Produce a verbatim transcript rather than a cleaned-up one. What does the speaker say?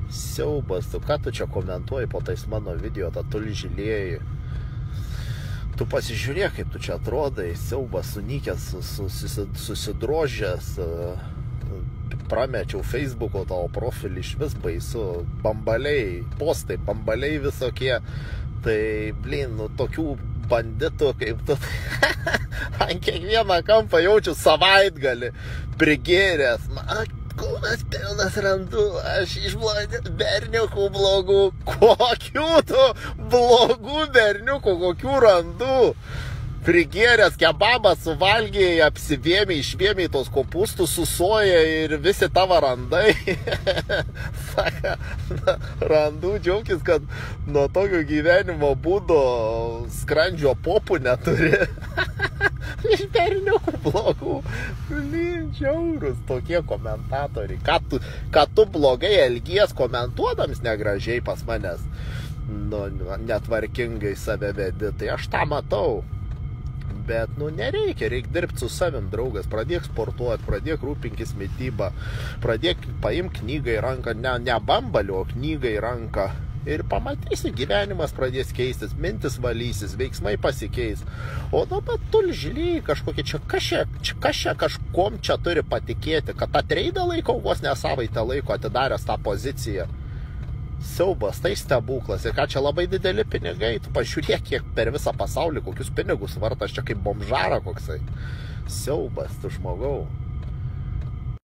Siaubas, tu ką tu čia komentuoji po tais mano video, tą tulžilėjį. Tu pasižiūrėk, kaip tu čia atrodai, siaubas, sunykęs, susidrožęs, pramečiau Facebooko tavo profilį, iš vis baisu, bambaliai, postai, bambaliai visokie, tai, blin, nu, tokių banditų kaip tu, ant kiekvieną kampą jaučiu savaitgalį, prigėręs, man, kūnas pilnas randu, aš iš berniukų blogų, kokių tu blogų berniukų, kokių randu, prigėręs kebabą suvalgėjai, apsivėmė, išvėmė tos kopustus, susoja ir visi tavo randai, saka, na, randu, džiaugis, kad nuo tokio gyvenimo būdo skrandžio popų neturi. Iš berniukų blogų, žiaurus tokie komentatoriai, ką tu, ką tu blogai elgies komentuodams negražiai pas manęs, nu, netvarkingai save vedi, tai aš tą matau, bet, nu, nereikia, reikia dirbti su savim, draugas, pradėk sportuoti, pradėk rūpinkis mitybą, pradėk, paimk knygą į ranką, ne, ne bambalio, o knygą į ranką, ir pamatysi, gyvenimas pradės keistis, mintis valysis, veiksmai pasikeis. O dabar tulžiliai kažkokie, čia kas čia, kas čia kažkom čia turi patikėti, kad tą treidą laiko vos ne savaitę laiko atidaręs tą poziciją. Siaubas, tai stebuklas. Ir ką čia labai dideli pinigai, tu pažiūrėk, kiek per visą pasaulį, kokius pinigus vartas, čia kaip bomžara koksai. Siaubas, tu žmogau.